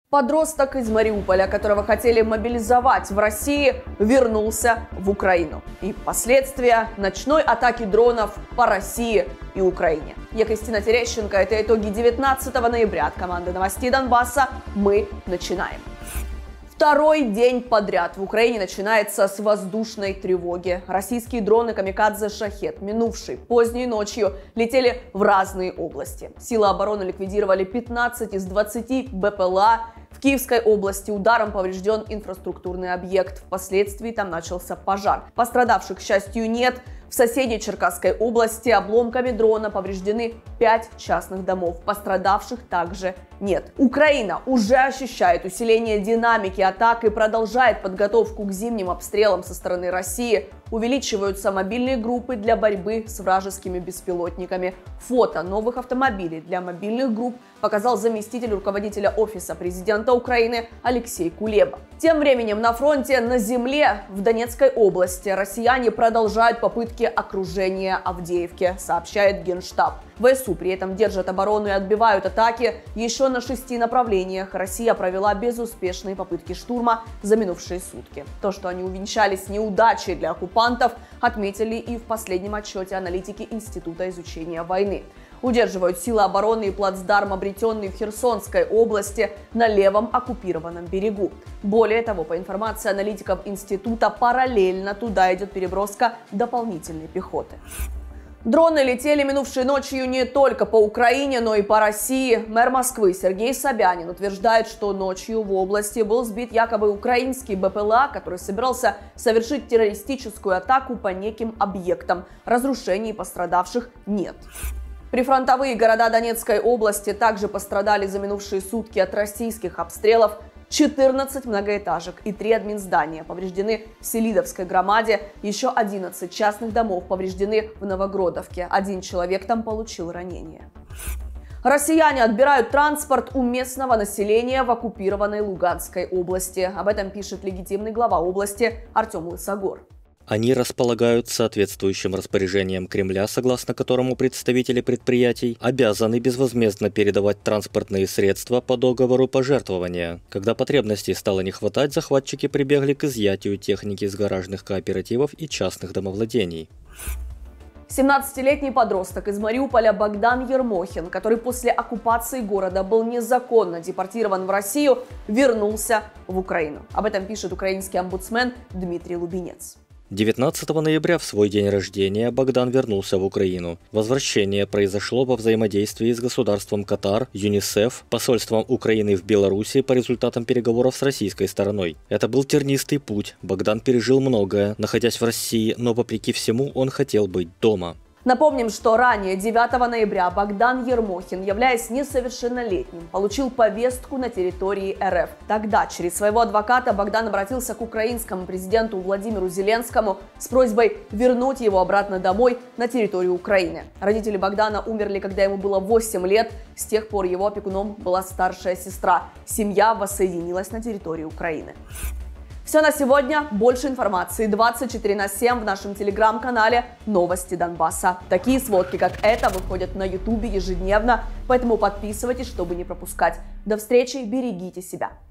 Подросток из Мариуполя, которого хотели мобилизовать в России, вернулся в Украину. И последствия ночной атаки дронов по России и Украине. Я Кристина Терещенко. Это итоги 19 ноября от команды новостей Донбасса. Мы начинаем. Второй день подряд в Украине начинается с воздушной тревоги. Российские дроны «Камикадзе Шахед», минувшей поздней ночью, летели в разные области. Силы обороны ликвидировали 15 из 20 БПЛА. В Киевской области ударом поврежден инфраструктурный объект. Впоследствии там начался пожар. Пострадавших, к счастью, нет. В соседней Черкасской области обломками дрона повреждены 5 частных домов. Пострадавших также нет. Украина уже ощущает усиление динамики атак и продолжает подготовку к зимним обстрелам со стороны России. Увеличиваются мобильные группы для борьбы с вражескими беспилотниками. Фото новых автомобилей для мобильных групп показал заместитель руководителя Офиса президента Украины Алексей Кулеба. Тем временем на фронте, на земле в Донецкой области россияне продолжают попытки окружения Авдеевки, сообщает Генштаб. ВСУ при этом держат оборону и отбивают атаки еще на 6 направлениях. Россия провела безуспешные попытки штурма за минувшие сутки. То, что они увенчались неудачей для оккупантов, отметили и в последнем отчете аналитики Института изучения войны. Удерживают силы обороны и плацдарм, обретенный в Херсонской области на левом оккупированном берегу. Более того, по информации аналитиков института, параллельно туда идет переброска дополнительной пехоты. Дроны летели минувшей ночью не только по Украине, но и по России. Мэр Москвы Сергей Собянин утверждает, что ночью в области был сбит якобы украинский БПЛА, который собирался совершить террористическую атаку по неким объектам. Разрушений и пострадавших нет. Прифронтовые города Донецкой области также пострадали за минувшие сутки от российских обстрелов. 14 многоэтажек и 3 админздания повреждены в Селидовской громаде, еще 11 частных домов повреждены в Новогродовке. 1 человек там получил ранение. Россияне отбирают транспорт у местного населения в оккупированной Луганской области. Об этом пишет легитимный глава области Артем Лысогор. Они располагают соответствующим распоряжением Кремля, согласно которому представители предприятий обязаны безвозмездно передавать транспортные средства по договору пожертвования. Когда потребностей стало не хватать, захватчики прибегли к изъятию техники из гаражных кооперативов и частных домовладений. 17-летний подросток из Мариуполя Богдан Ермохин, который после оккупации города был незаконно депортирован в Россию, вернулся в Украину. Об этом пишет украинский омбудсмен Дмитрий Лубенец. 19 ноября в свой день рождения Богдан вернулся в Украину. Возвращение произошло во взаимодействии с государством Катар, ЮНИСЕФ, посольством Украины в Беларуси по результатам переговоров с российской стороной. Это был тернистый путь. Богдан пережил многое, находясь в России, но вопреки всему он хотел быть дома. Напомним, что ранее, 9 ноября, Богдан Ермохин, являясь несовершеннолетним, получил повестку на территории РФ. Тогда через своего адвоката Богдан обратился к украинскому президенту Владимиру Зеленскому с просьбой вернуть его обратно домой на территорию Украины. Родители Богдана умерли, когда ему было 8 лет. С тех пор его опекуном была старшая сестра. Семья воссоединилась на территории Украины. Все на сегодня. Больше информации 24/7 в нашем телеграм-канале «Новости Донбасса». Такие сводки, как это, выходят на ютубе ежедневно, поэтому подписывайтесь, чтобы не пропускать. До встречи, берегите себя.